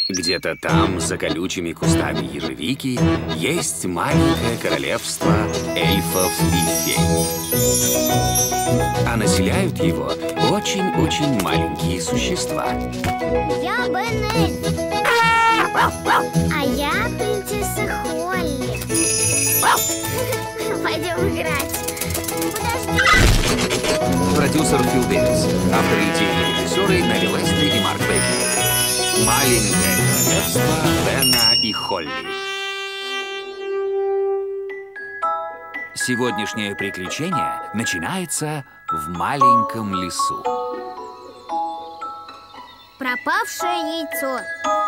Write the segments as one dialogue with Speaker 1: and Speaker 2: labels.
Speaker 1: Где-то там, за колючими кустами ежевики, есть маленькое королевство эльфов и фей. А населяют его очень-очень маленькие существа.
Speaker 2: Я Бен Эльф. А я принцесса Холли. Пойдем играть. Подожди.
Speaker 1: Продюсер Фил Дэвис. Авторы идеи и режиссеры Мэри Лестли и Марк Бейкер. Маленькое королевство Бена и Холли. Сегодняшнее приключение начинается в маленьком лесу.
Speaker 2: Пропавшее яйцо.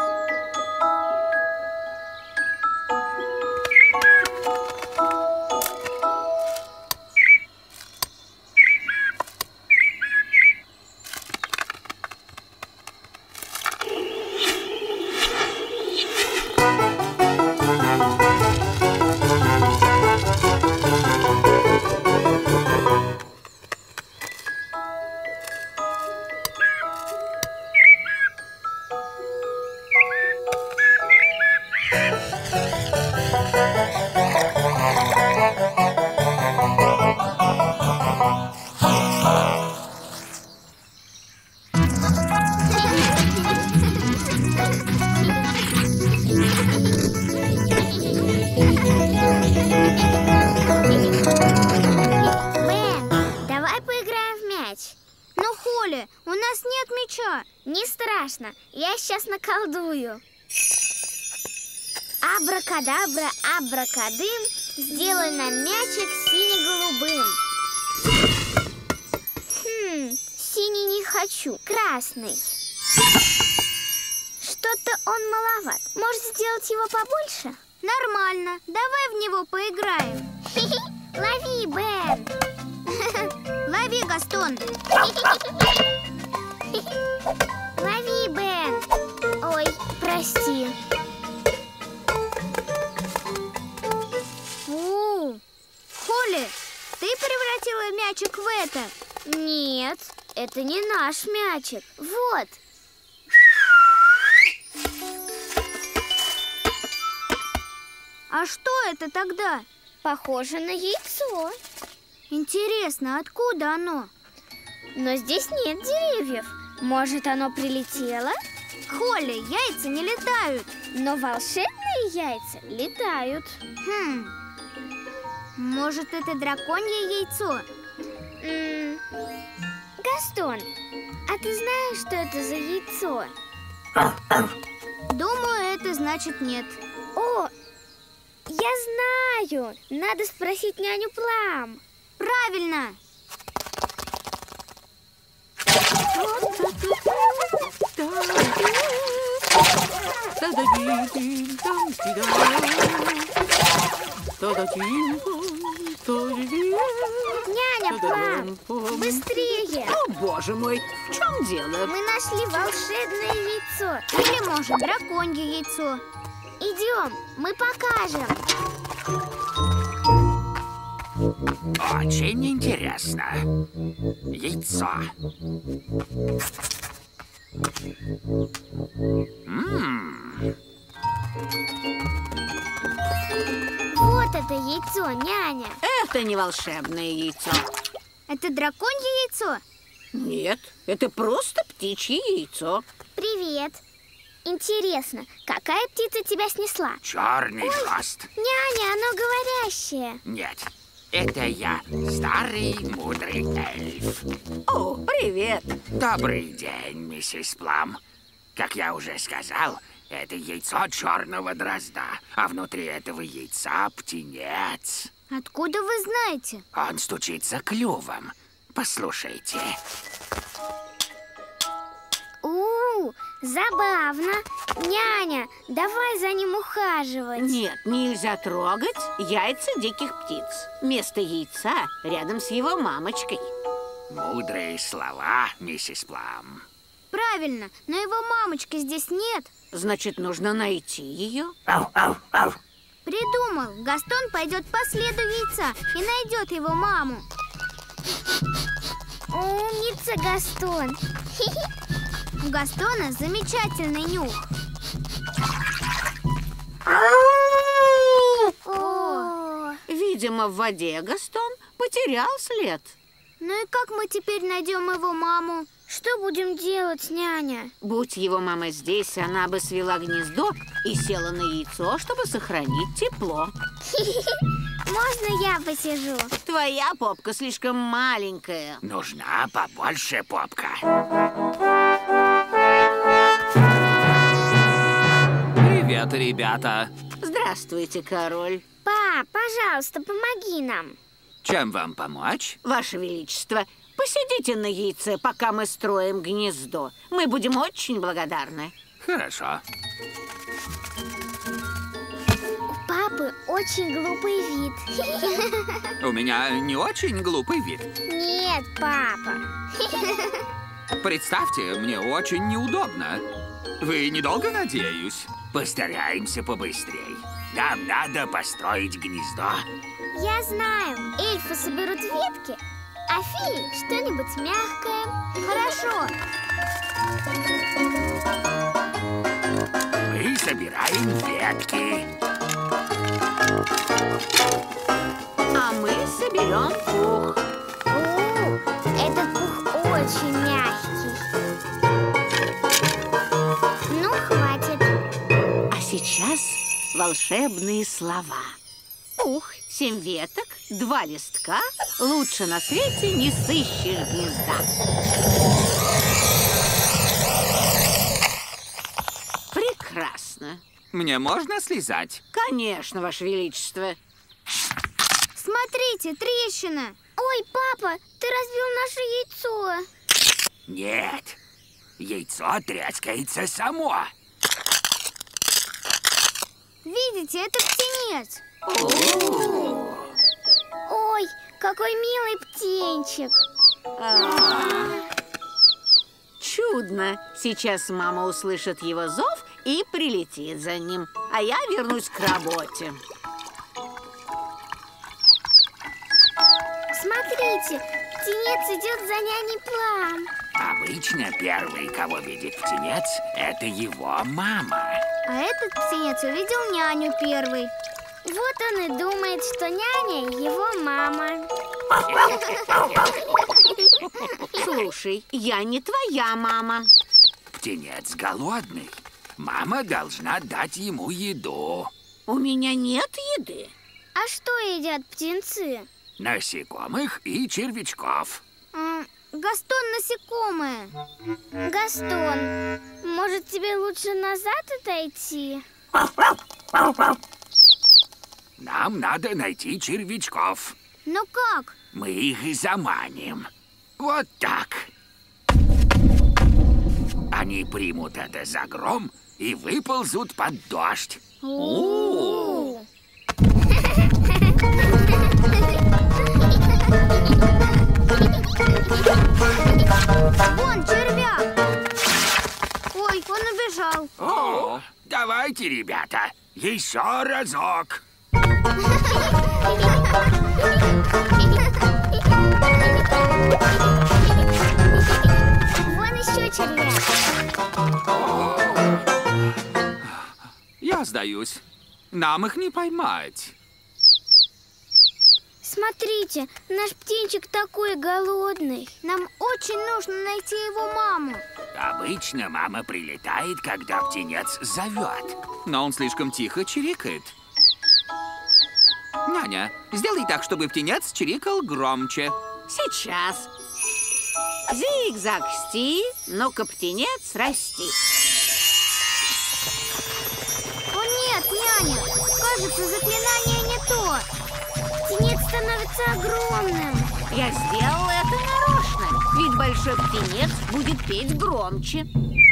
Speaker 2: Не страшно, я сейчас наколдую. Абракадабра, абракадым, сделай нам мячик сине-голубым. Синий не хочу, красный. Что-то он маловат. Может, сделать его побольше? Нормально, давай в него поиграем. Лови, Бен. Лови, Гастон. Лови, Бен. Ой, прости. Фу. Холли, ты превратила мячик в это? Нет, это не наш мячик. Вот. А что это тогда? Похоже на яйцо. Интересно, откуда оно? Но здесь нет деревьев. Может, оно прилетело? Холли, яйца не летают. Но волшебные яйца летают. Может, это драконье яйцо? Гастон, а ты знаешь, что это за яйцо? Думаю, это значит нет. О, я знаю. Надо спросить няню Плам. Правильно. Няня Плам, быстрее!
Speaker 3: О, боже мой, в чем дело?
Speaker 2: Мы нашли волшебное яйцо. Или, может, драконье яйцо. Идем, мы покажем.
Speaker 1: Очень интересно. Яйцо.
Speaker 2: Вот это яйцо, няня.
Speaker 3: Это не волшебное яйцо.
Speaker 2: Это драконье яйцо?
Speaker 3: Нет, это просто птичье яйцо.
Speaker 2: Привет. Интересно, какая птица тебя снесла?
Speaker 1: Черный хвост.
Speaker 2: Няня, оно говорящее.
Speaker 1: Нет, это я, старый мудрый эльф.
Speaker 3: О, привет.
Speaker 1: Добрый день, миссис Плам. Как я уже сказал, это яйцо черного дрозда, а внутри этого яйца птенец.
Speaker 2: Откуда вы знаете?
Speaker 1: Он стучится клювом. Послушайте.
Speaker 2: Забавно. Няня, давай за ним ухаживать.
Speaker 3: Нет, нельзя трогать яйца диких птиц. Место яйца рядом с его мамочкой.
Speaker 1: Мудрые слова, миссис Плам.
Speaker 2: Правильно, но его мамочки здесь нет.
Speaker 3: Значит, нужно найти ее.
Speaker 1: Ау.
Speaker 2: Придумал. Гастон пойдет по следу яйца и найдет его маму. Умница, Гастон. У Гастона замечательный нюх. О,
Speaker 3: Видимо, в воде Гастон потерял след.
Speaker 2: ну и как мы теперь найдем его маму? Что будем делать, няня?
Speaker 3: Будь его мама здесь, она бы свела гнездо и села на яйцо, чтобы сохранить тепло.
Speaker 2: Можно я посижу?
Speaker 3: Твоя попка слишком маленькая.
Speaker 1: Нужна побольше попка.
Speaker 4: Привет, ребята.
Speaker 3: Здравствуйте, король.
Speaker 2: Пап, пожалуйста, помоги нам.
Speaker 1: Чем вам помочь?
Speaker 3: Ваше Величество, посидите на яйце, пока мы строим гнездо. Мы будем очень благодарны.
Speaker 1: Хорошо.
Speaker 2: У папы очень глупый вид.
Speaker 4: У меня не очень глупый вид.
Speaker 2: Нет, папа.
Speaker 4: Представьте, мне очень неудобно. Вы недолго, надеюсь?
Speaker 1: Постараемся побыстрей. Нам надо построить гнездо.
Speaker 2: Я знаю, эльфы соберут ветки, а феи что-нибудь мягкое. Хорошо.
Speaker 1: Мы собираем ветки.
Speaker 3: А мы соберем пух.
Speaker 2: О, этот пух очень мягкий. Ну, хватит.
Speaker 3: А сейчас волшебные слова. Пух, 7 веток, 2 листка. Лучше на свете не сыщешь гнезда. Прекрасно.
Speaker 4: Мне можно слезать?
Speaker 3: Конечно, Ваше Величество.
Speaker 2: Смотрите, трещина. Ой, папа, ты разбил наше яйцо.
Speaker 1: Нет. Яйцо трескается само.
Speaker 2: Видите, это птенец. Ой, какой милый птенчик.
Speaker 3: Чудно. Сейчас мама услышит его зов и прилетит за ним. А я вернусь к работе.
Speaker 2: Смотрите, птенец идет за няней Плам.
Speaker 1: Обычно первый, кого видит птенец, это его мама.
Speaker 2: А этот птенец увидел няню первый. Вот он и думает, что няня его мама.
Speaker 3: Слушай, я не твоя мама.
Speaker 1: Птенец голодный. Мама должна дать ему еду.
Speaker 3: У меня нет еды.
Speaker 2: А что едят птенцы?
Speaker 1: Насекомых и червячков.
Speaker 2: Гастон насекомое. Гастон, может, тебе лучше назад отойти?
Speaker 1: Нам надо найти червячков.
Speaker 2: Ну как?
Speaker 1: Мы их и заманим. Вот так. Они примут это за гром и выползут под дождь.
Speaker 2: О! Вон червяк. Ой, он убежал.
Speaker 1: О, давайте, ребята, еще разок.
Speaker 2: Вон еще червяк.
Speaker 4: Я сдаюсь. Нам их не поймать.
Speaker 2: Смотрите, наш птенчик такой голодный. Нам очень нужно найти его маму.
Speaker 1: Обычно мама прилетает, когда птенец зовет.
Speaker 4: Но он слишком тихо чирикает. Няня, сделай так, чтобы птенец чирикал громче.
Speaker 3: Сейчас. Зигзаг-сти, ну-ка, птенец, расти.
Speaker 2: О нет, няня, кажется, заклинание не то. Птенец становится огромным.
Speaker 3: Я сделала это нарочно, ведь большой птенец будет петь громче.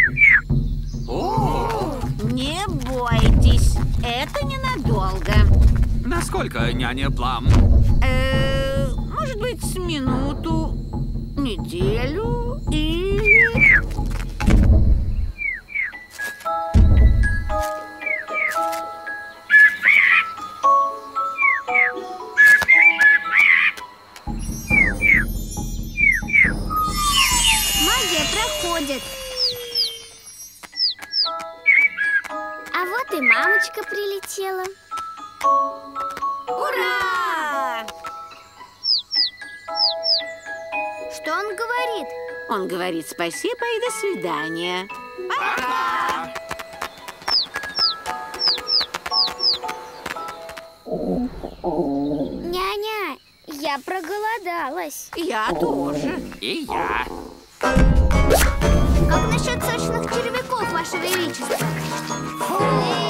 Speaker 3: Не бойтесь, это ненадолго.
Speaker 4: Насколько, няня Плам?
Speaker 3: Может быть, с минуту, неделю или...
Speaker 2: Магия проходит. А вот и и мамочка прилетела.
Speaker 3: Ура!
Speaker 2: Что он говорит?
Speaker 3: Он говорит спасибо и до свидания.
Speaker 1: Пока!
Speaker 2: Няня, я проголодалась.
Speaker 3: Я тоже.
Speaker 1: И я.
Speaker 2: Как насчет сочных червяков, Ваше Величество?